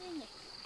nhỉ.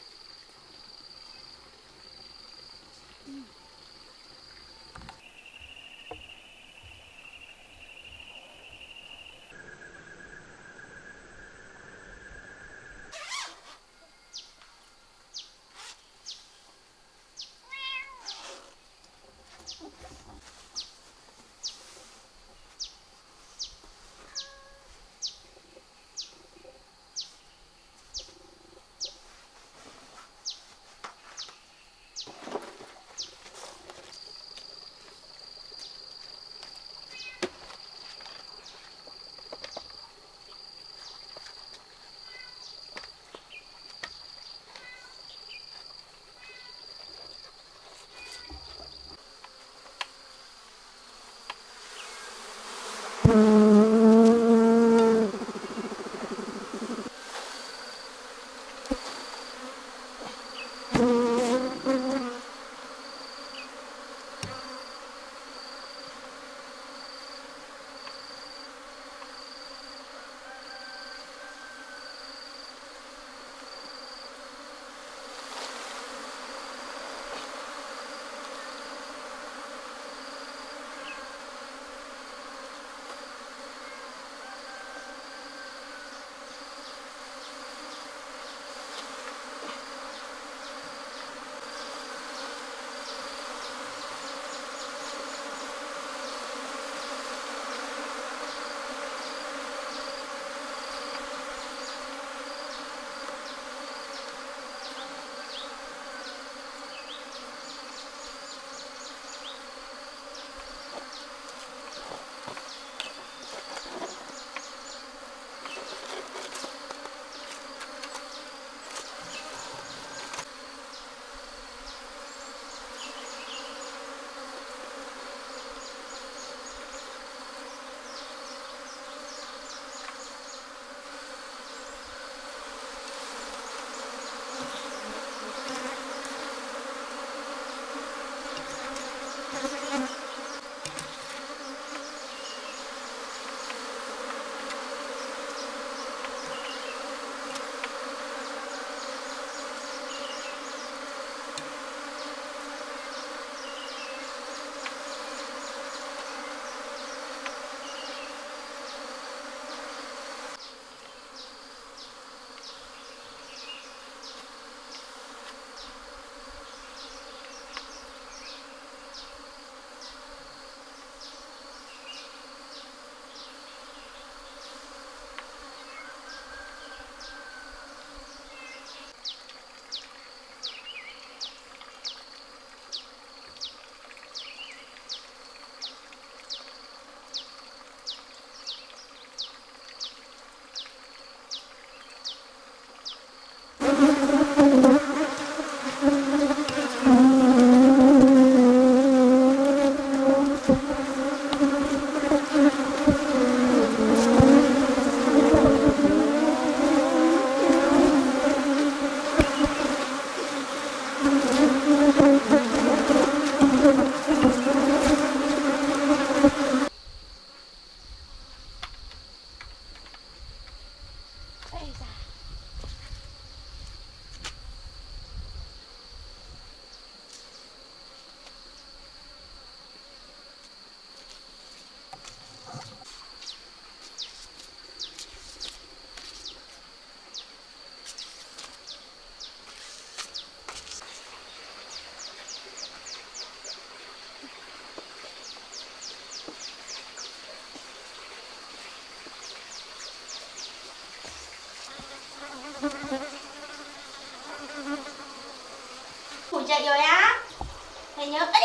Ngủ dậy rồi á? Thầy nhớ. Ê,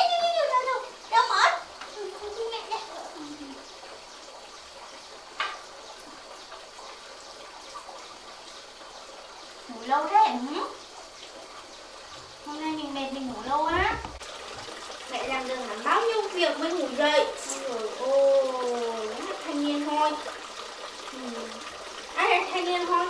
đâu mất. Mẹ đây. Ngủ lâu thế hả? Hôm nay mình mệt mình ngủ lâu á. Mẹ làm được hẳn bao nhiêu việc mới ngủ dậy. Rồi ôi, thanh niên thôi. Ai là thanh niên thôi.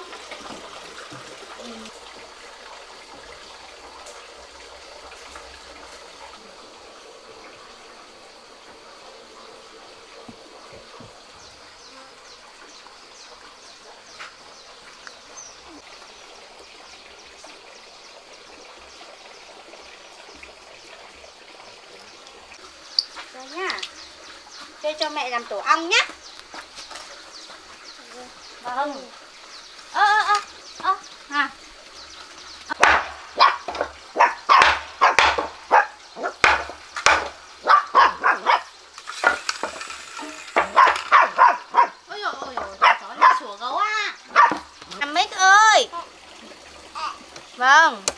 Kêu cho mẹ làm tổ ong nhá. Vâng. À. Ôi dồi ôi, chó này sủa gấu à. Làm Mít ơi. Vâng.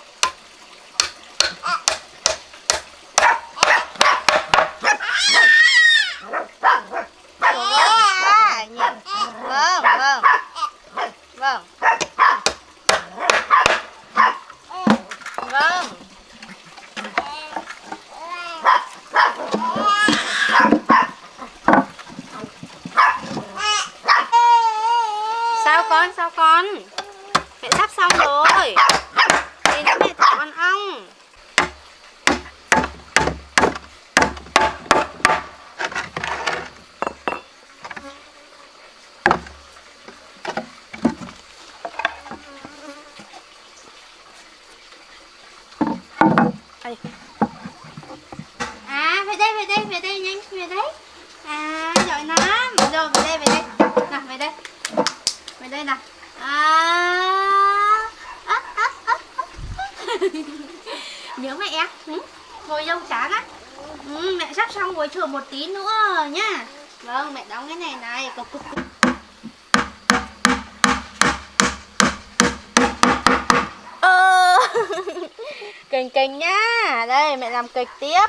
Vâng. Sao con? Mẹ sắp xong rồi. Tí nữa mẹ thả con ong. À, về đây nhanh, về đây. À, giỏi lắm. Rồi, về đây. Nào, về đây nào. Nhớ mẹ. Ngồi lâu chán á. Mẹ sắp xong rồi, chờ một tí nữa nhá. Vâng, mẹ đóng cái này. Cục. Kình nhá. Đây, mẹ làm kịch tiếp.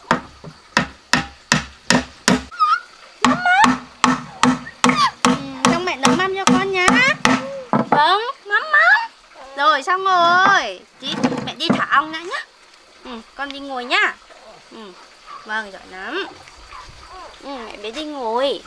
Xong mẹ nấu mắm cho con nhá. Vâng, mắm. Rồi, xong rồi. Mẹ đi thả ong đã nhá. Con đi ngồi nhá. Vâng, giỏi lắm. Mẹ bé đi ngồi.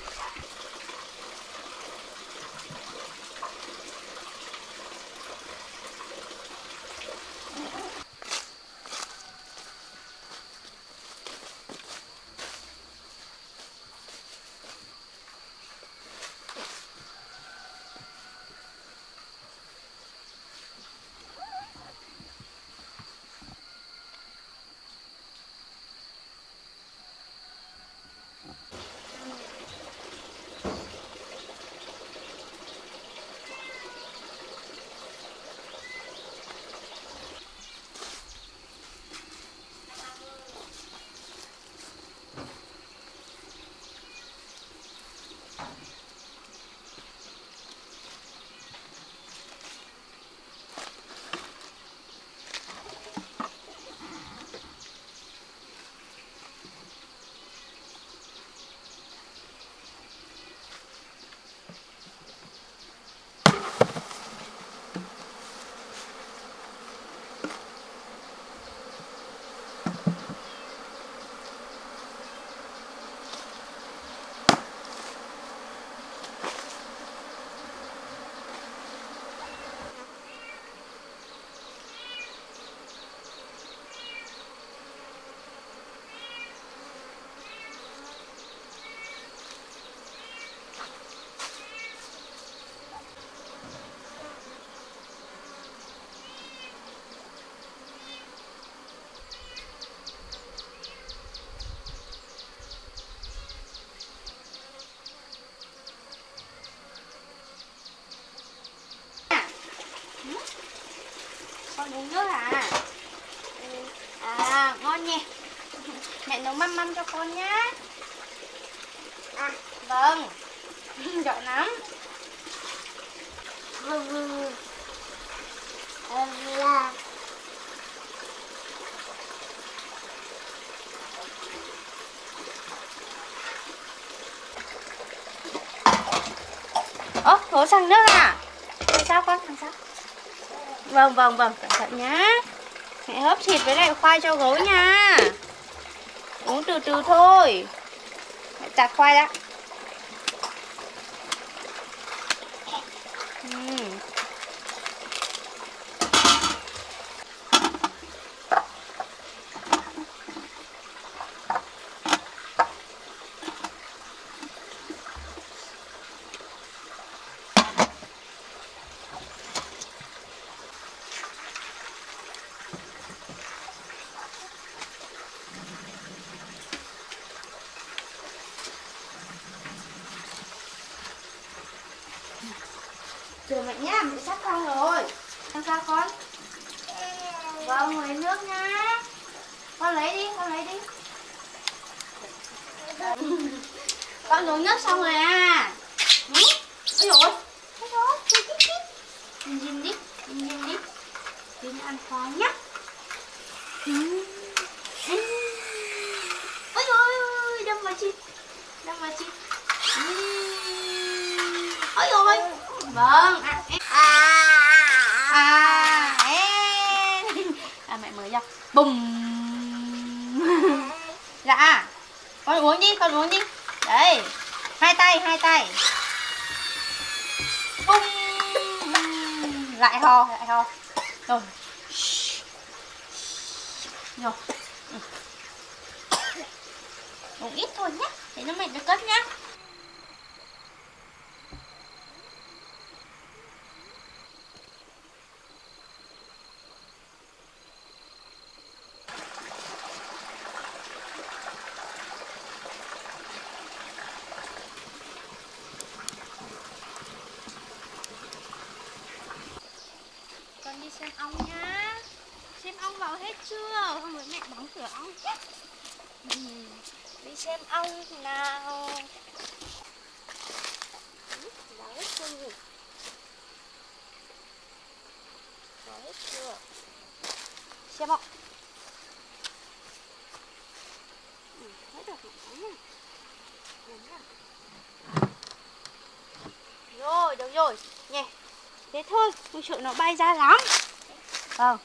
Con uống nước à? À, ngon nhỉ. Mẹ nấu mắm cho con nhá. Vâng. Giỏi lắm. Đổ sang nước à? Làm sao con? Làm sao? Vâng, cẩn thận nhá. Mẹ hấp thịt với lại khoai cho gấu nha. Uống từ từ thôi. Mẹ tạt khoai đã. chờ mẹ nhá, mẹ sắp xong rồi. Làm sao con? Vâng, lấy nước nhá. Con lấy đi, con lấy đi. Con uống nước xong rồi à? Ôi dồi ôi, thấy rồi, nhìn đi, nhìn đi. Nhìn ăn khoai nhá. Ôi ôi, đâm vào chi, đâm vào chi. Ôi ôi, vâng, mẹ mới ra, bùng. Dạ, con uống đi, con uống đi. Đấy, hai tay. Bùng. Lại ho. Rồi. Rồi. Uống ít thôi nhé, để nó mệt được cất nhá. Con đi xem ong nhá. Xem ong vào hết chưa? Không với mẹ đóng cửa ong nhé. Đi xem ong nào. Vào hết chưa nhỉ? Vào hết chưa? Xem ong. Hết rồi, rồi, được rồi. Nhẹ. Thế thôi, tôi sợ nó bay ra lắm. Vâng.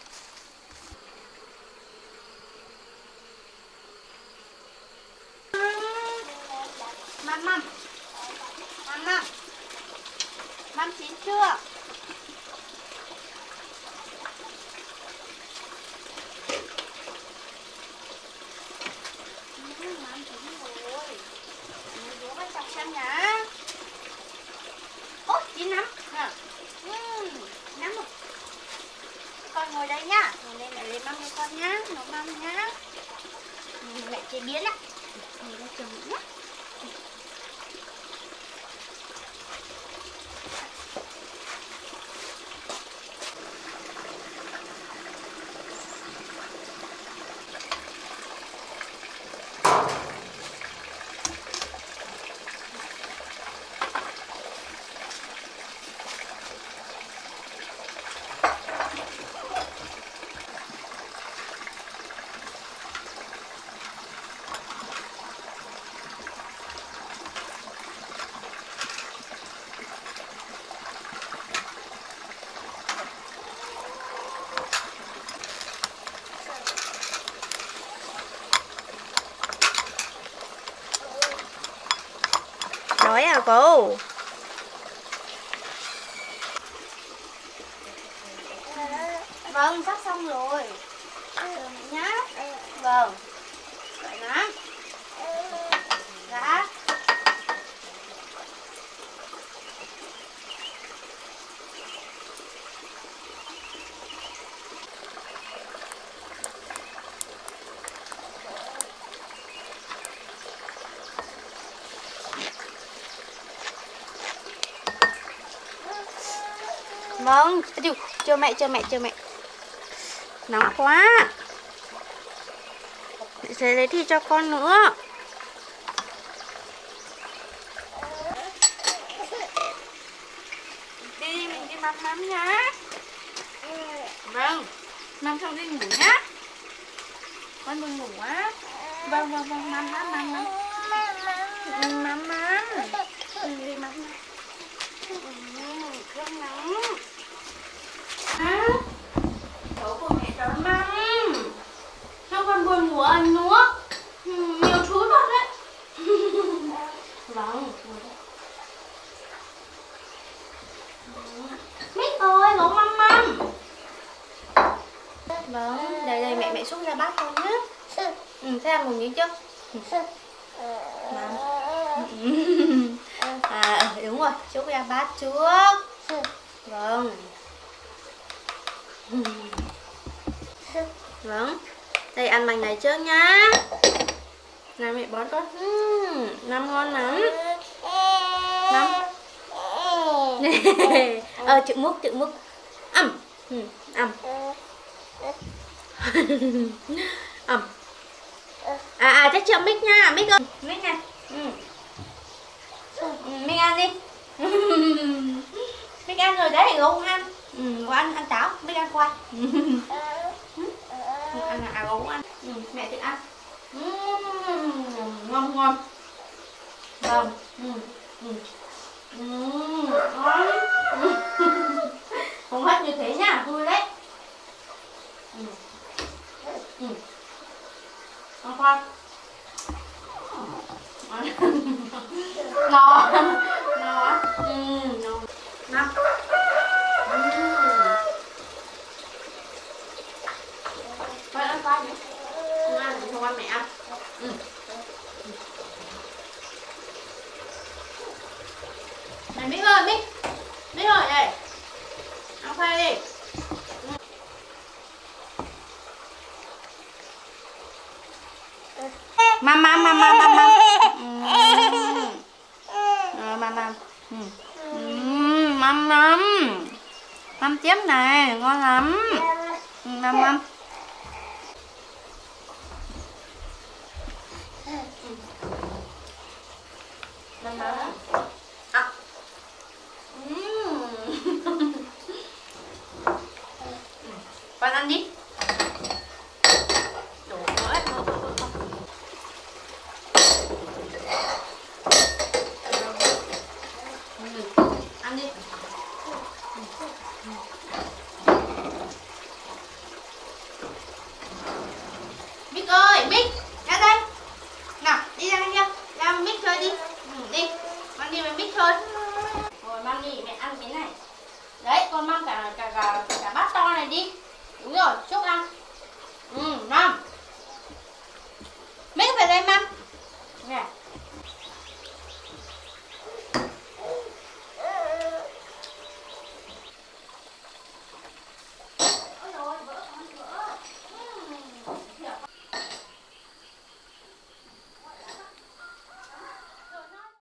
Măm chín chưa? Măm chín rồi. Bố bắt chọc xem nhá. Ôi, chín lắm. Nắm rồi. Con ngồi đây nhá. Ngồi đây mẹ lấy măm cho con nhá. Nấu măm nhá. Mẹ chế biến ạ. Ngồi đây chờ mẹ nhá. Đói à cô? Vâng, sắp xong rồi. Chờ mẹ nhá. Vâng. Vậy lắm. Dạ. Vâng, chờ mẹ. Nóng quá. Mẹ sẽ lấy thịt cho con nữa. Đi, mình đi mắm nhá. Vâng, mắm xong đi ngủ nhá. Con buồn ngủ quá. Vâng, mắm. Đi mắm. Không nóng. Cháu của mẹ cháu mắm. Sao con buồn ngủ ăn nước? Nhiều thứ thật đấy. Vâng. Biết rồi, nấu mắm. Vâng, đây mẹ xúc ra bát con nhé. Thế ăn một miếng chưa? Đúng rồi, xúc ra bát trước. Vâng. Vâng. Đây ăn mảnh này trước nhá. Nào mẹ bón con. Nằm ngon lắm. chữ múc ầm ầm ầm chắc chưa mic nha, mic ơi, mic nè, mic ăn đi. Mic ăn rồi đấy, gấu không ăn, gấu ăn táo, mic ăn khoai. Ăn là gấu ăn, mẹ tự ăn. Ngon ngon, ngon, ngon. Không hết như thế nha, vui đấy. Ngon khoai. Ngon, ngon, ngon. Năm. Khoai ăn khoai nhé. Không ăn thì không ăn, mẹ ăn. Này Mít ơi, Mít ơi đây. Ăn khoai đi. Mam. Mam tiếp này, ngon lắm. Mam. Con ăn đi.